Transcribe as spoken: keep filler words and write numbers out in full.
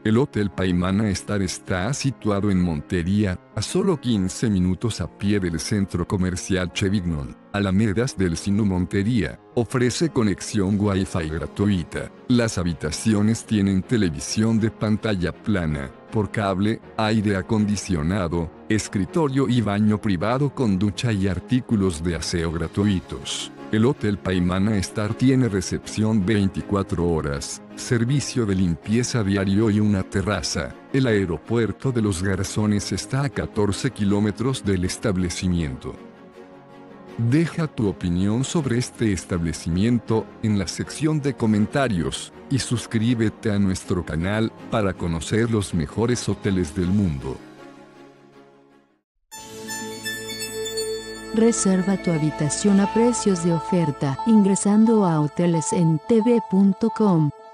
El Hotel Paimana Star está situado en Montería, a solo quince minutos a pie del centro comercial Chevignon, Alamedas del Sinu Montería. Ofrece conexión Wi-Fi gratuita. Las habitaciones tienen televisión de pantalla plana, por cable, aire acondicionado, escritorio y baño privado con ducha y artículos de aseo gratuitos. El Hotel Paimana Star tiene recepción veinticuatro horas, servicio de limpieza diario y una terraza. El aeropuerto de Los Garzones está a catorce kilómetros del establecimiento. Deja tu opinión sobre este establecimiento en la sección de comentarios, y suscríbete a nuestro canal para conocer los mejores hoteles del mundo. Reserva tu habitación a precios de oferta ingresando a hoteles en t v punto com.